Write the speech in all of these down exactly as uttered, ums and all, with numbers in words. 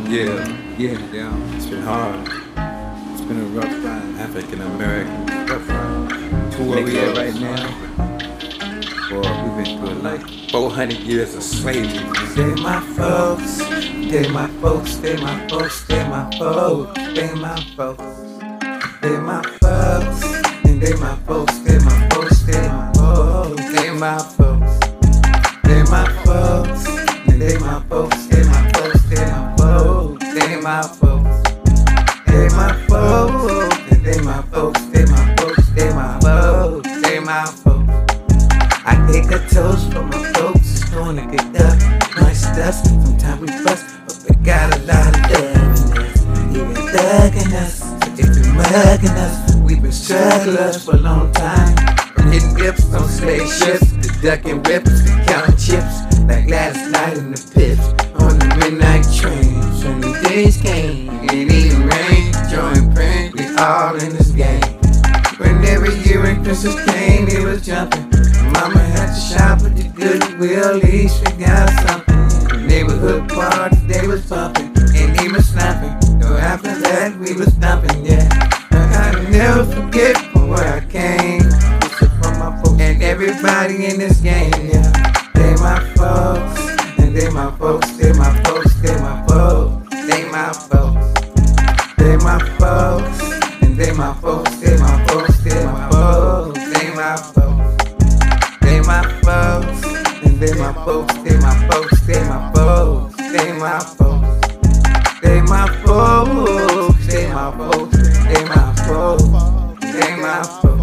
Yeah, yeah, yeah. It's been hard. It's been a rough ride. African American rough ride. To where we at right now, boy, we've been through like four hundred years of slavery. They my folks, they my folks, they my folks, they my folks, they my folks, they my folks, and they my folks, they my folks, they my folks, they my folks, they my folks, and they my folks, they my folks, they my folks, they my folks, they my folks, and they my folks, they my folks, they my folks, they my folks. I take a toast for my folks, it's gonna get up, nice dust. Sometimes we fuss, but we got a lot of love in us. Even thugging us, but if you mugging us, we've been strugglers for a long time. From hitting dips on spaceships, to ducking rips, to counting chips, like last night in the pits, on the midnight train. Sunny days came, and even rain, joy and pain, we all in this game. When every year when Christmas came, it was jumping. Mama had to shop at the Goodwill, at least we got something. The neighborhood party, they was pumping, and he was snapping. So after that, we was dumping, yeah. I'll never forget from where I came. This is from my folks, and everybody in this game, yeah. They my folks, and they my folks, they my folks, they my folks, they my folks, they my folks, and they my folks, they my folks, they my folks, they my folks. They my folks, and they my folks, they my folks, they my folks, they my folks, they my folks, they my folks, they my folks, they my folks.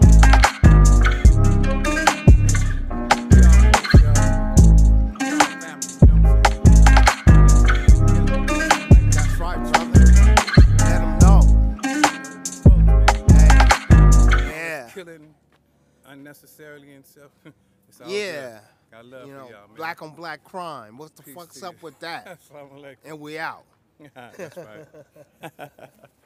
That's right, brother. Let them know. Hey, yeah. Killing unnecessarily and stuff. It's all Yeah. good. I love You know, for y'all, man. black on black crime. What the Peace fuck's to up you. with that? Assalamu alaikum. And we out. That's right.